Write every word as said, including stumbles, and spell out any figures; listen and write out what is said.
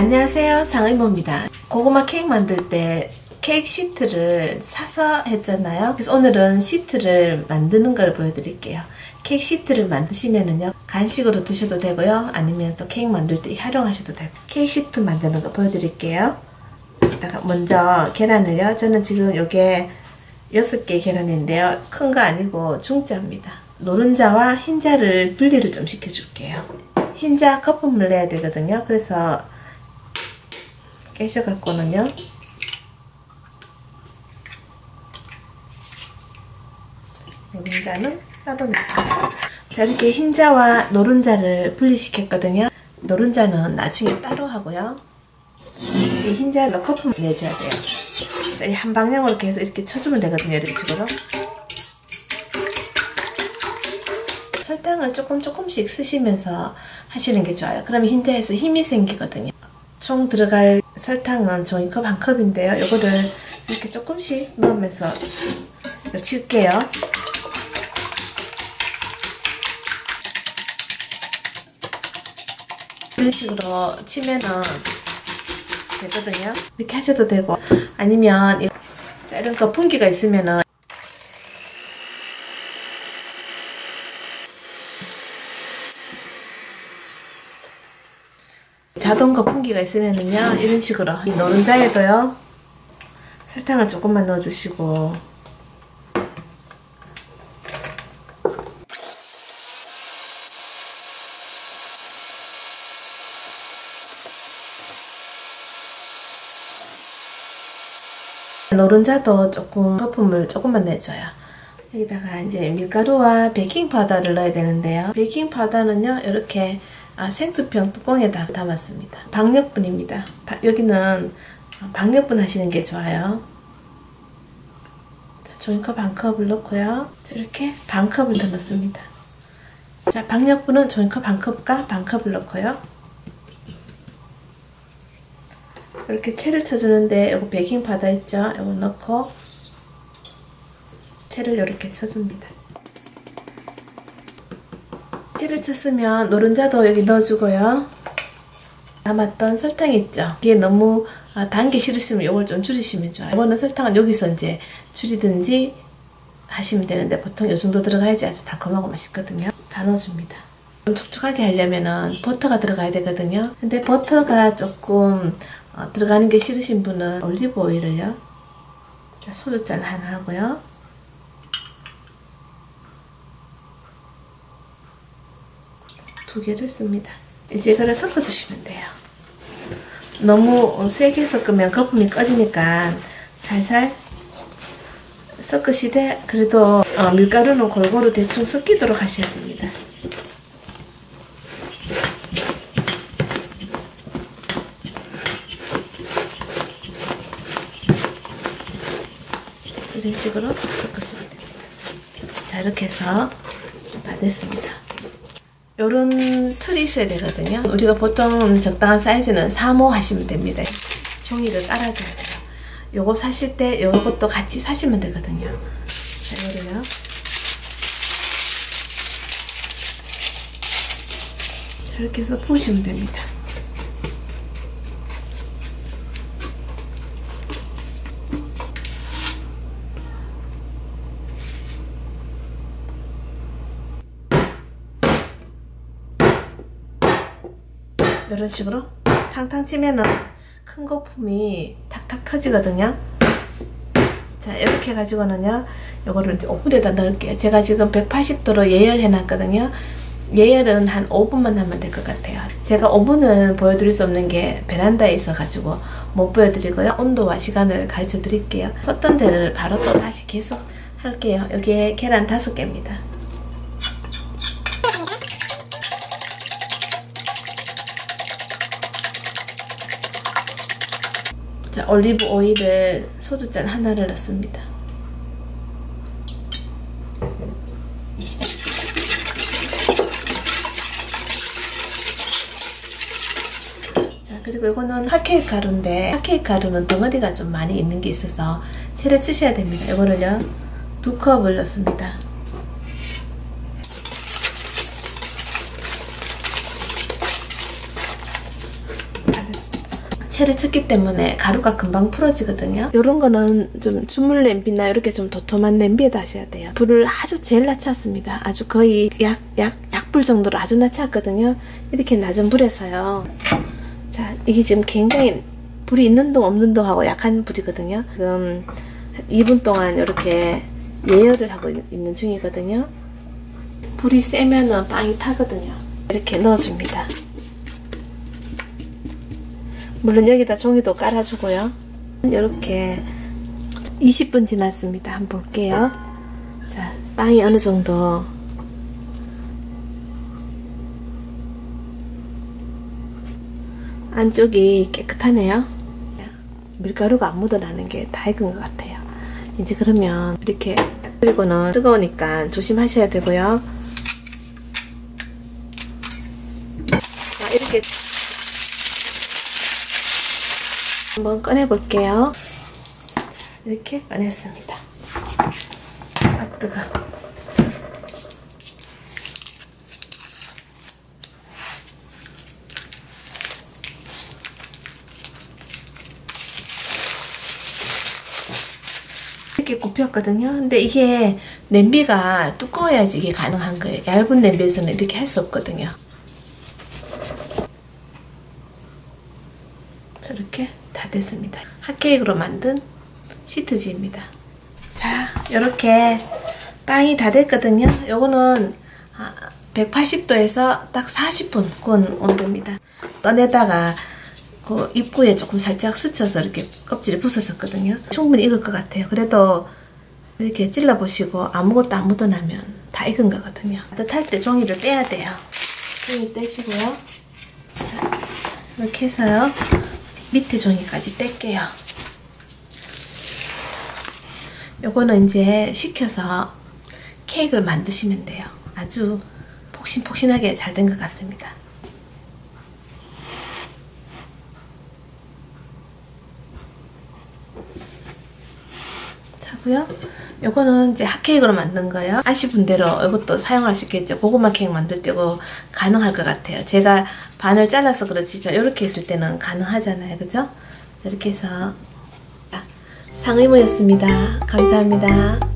안녕하세요, 상의모입니다. 고구마 케이크 만들 때 케이크 시트를 사서 했잖아요. 그래서 오늘은 시트를 만드는 걸 보여드릴게요. 케이크 시트를 만드시면은요, 간식으로 드셔도 되고요, 아니면 또 케이크 만들 때 활용하셔도 되고. 케이크 시트 만드는 거 보여드릴게요. 이따가 먼저 계란을요, 저는 지금 요게 여섯 개 계란인데요, 큰 거 아니고 중자입니다. 노른자와 흰자를 분리를 좀 시켜줄게요. 흰자 거품을 내야 되거든요. 그래서 깨셔갖고는요, 노른자는 따로 넣을게요. 자, 이렇게 흰자와 노른자를 분리시켰거든요. 노른자는 나중에 따로 하고요. 이 흰자로 거품을 내줘야 돼요. 자, 이 한 방향으로 계속 이렇게 쳐주면 되거든요. 이런 식으로. 설탕을 조금 조금씩 쓰시면서 하시는 게 좋아요. 그러면 흰자에서 힘이 생기거든요. 총 들어갈 설탕은 종이컵 한 컵인데요. 요거를 이렇게 조금씩 넣으면서 칠게요. 이런 식으로 치면은 되거든요. 이렇게 하셔도 되고, 아니면 자, 이런 거품기가 있으면은 자동 거품기가 있으면은요, 이런 식으로 이 노른자에도요 설탕을 조금만 넣어주시고, 노른자도 조금 거품을 조금만 내줘요. 여기다가 이제 밀가루와 베이킹 파우더를 넣어야 되는데요. 베이킹 파우더는요, 이렇게 아, 생수병 뚜껑에다 담았습니다. 박력분입니다. 바, 여기는 박력분 하시는 게 좋아요. 자, 종이컵 반 컵을 넣고요. 자, 이렇게 반 컵을 더 넣습니다. 자, 박력분은 종이컵 반 컵과 반 컵을 넣고요. 이렇게 채를 쳐주는데, 요거 베이킹 파우더 있죠? 요거 넣고 채를 이렇게 쳐줍니다. 채를 쳤으면 노른자도 여기 넣어주고요. 남았던 설탕 있죠? 이게 너무 단 게 싫으시면 이걸 좀 줄이시면 좋아요. 이거는 설탕은 여기서 이제 줄이든지 하시면 되는데, 보통 이 정도 들어가야지 아주 달콤하고 맛있거든요. 다 넣어줍니다. 좀 촉촉하게 하려면은 버터가 들어가야 되거든요. 근데 버터가 조금 어, 들어가는 게 싫으신 분은 올리브 오일을요, 자, 소주잔 하나 하고요. 두 개를 씁니다. 이제 이거를 섞어주시면 돼요. 너무 세게 섞으면 거품이 꺼지니까 살살 섞으시되, 그래도 어, 밀가루는 골고루 대충 섞이도록 하셔야 됩니다. 이런 식으로 섞으시면 됩니다. 자, 이렇게 해서 다 됐습니다. 요런 틀이 있어야 되거든요. 우리가 보통 적당한 사이즈는 삼 호 하시면 됩니다. 종이를 깔아줘야 돼요. 요거 사실 때 요것도 같이 사시면 되거든요. 자, 이거를요, 저렇게 해서 부으시면 됩니다. 이런 식으로 탕탕 치면은 큰 거품이 탁탁 터지거든요. 자, 이렇게 해가지고는요, 요거를 이제 오븐에다 넣을게요. 제가 지금 백팔십 도로 예열해 놨거든요. 예열은 한 오 분만 하면 될 것 같아요. 제가 오븐은 보여드릴 수 없는 게 베란다에 있어가지고 못 보여드리고요. 온도와 시간을 가르쳐 드릴게요. 썼던 데를 바로 또 다시 계속 할게요. 여기에 계란 다섯 개입니다. 자, 올리브 오일을 소주잔 하나를 넣습니다. 자, 그리고 이거는 핫케이크 가루인데, 핫케이크 가루는 덩어리가 좀 많이 있는 게 있어서 채를 치셔야 됩니다. 이거를요, 두 컵을 넣습니다. 다 됐습니다. 야채를 쳤기 때문에 가루가 금방 풀어지거든요. 이런 거는 좀 주물 냄비나 이렇게 좀 도톰한 냄비에다 하셔야 돼요. 불을 아주 제일 낮췄습니다. 아주 거의 약, 약, 약불 정도로 아주 낮췄거든요. 이렇게 낮은 불에서요. 자, 이게 지금 굉장히 불이 있는 동 없는 동하고 약한 불이거든요. 지금 이 분 동안 이렇게 예열을 하고 있는 중이거든요. 불이 세면은 빵이 타거든요. 이렇게 넣어줍니다. 물론 여기다 종이도 깔아주고요. 이렇게 이십 분 지났습니다. 한번 볼게요. 자, 빵이 어느 정도 안쪽이 깨끗하네요. 밀가루가 안 묻어나는 게 다 익은 것 같아요. 이제 그러면 이렇게, 그리고는 뜨거우니까 조심하셔야 되고요. 자, 이렇게 한번 꺼내 볼게요. 자, 이렇게 꺼냈습니다. 아, 뜨거. 이렇게 굽혔거든요. 근데 이게 냄비가 두꺼워야지 이게 가능한 거예요. 얇은 냄비에서는 이렇게 할 수 없거든요. 저렇게 다 됐습니다. 핫케이크로 만든 시트지입니다. 자, 이렇게 빵이 다 됐거든요. 요거는 백팔십 도에서 딱 사십 분 구운 온도입니다. 꺼내다가 그 입구에 조금 살짝 스쳐서 이렇게 껍질이 부서졌거든요. 충분히 익을 것 같아요. 그래도 이렇게 찔러보시고 아무것도 안 묻어나면 다 익은 거거든요. 따뜻할 때 종이를 빼야 돼요. 종이 떼시고요. 자, 이렇게 해서요. 밑에 종이까지 뗄게요. 요거는 이제 식혀서 케이크를 만드시면 돼요. 아주 폭신폭신하게 잘 된 것 같습니다. 자고요. 요거는 이제 핫케이크로 만든 거예요. 아시는 대로 이것도 사용할 수 있겠죠. 고구마 케이크 만들 때 이거 가능할 것 같아요. 제가 반을 잘라서 그렇지 이렇게 했을 때는 가능하잖아요. 그죠? 이렇게 해서 상의모였습니다. 감사합니다.